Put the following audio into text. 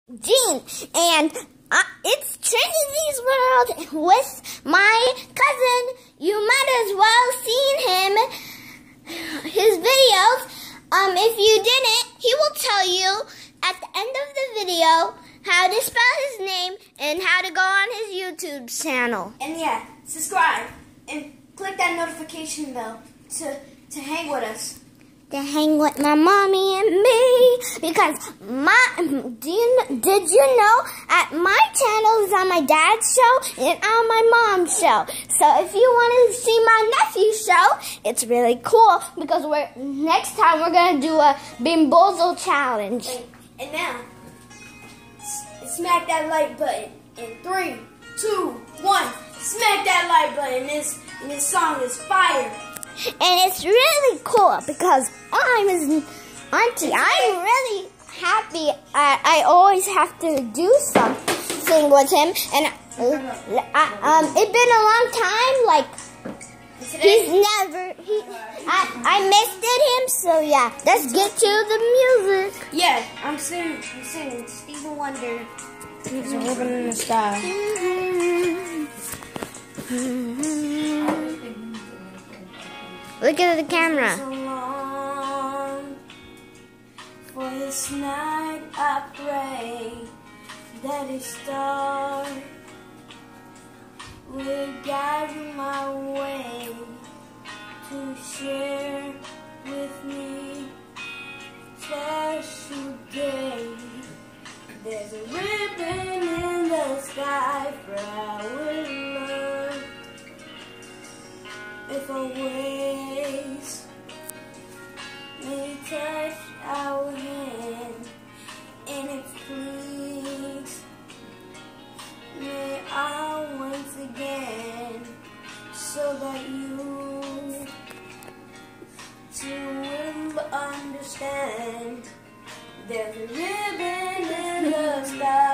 Gene, and it's Trinity's World with my cousin. You might as well seen his videos. If you didn't, he will tell you at the end of the video how to spell his name and how to go on his YouTube channel. And yeah, subscribe and click that notification bell to hang with us. To hang with my mommy and me, because did you know at my channel is on my dad's show and on my mom's show. So if you want to see my nephew's show, it's really cool because next time we're gonna do a Bimbozo challenge. And now, smack that like button in 3, 2, 1. Smack that like button. This song is fire. And it's really cool because I'm his auntie. I'm really happy. I always have to do something with him. And it's been a long time. Like, I missed him. So yeah, let's get to the music. Yeah, I'm singing Stevie Wonder. There's a ribbon in the sky. Look at the camera. So long for this night, I pray that a star will guide my way to share with me special day. There's a ribbon in the sky for our love. If always may touch our hand, and if please may I once again, so that you too will understand. There's a ribbon in the sky.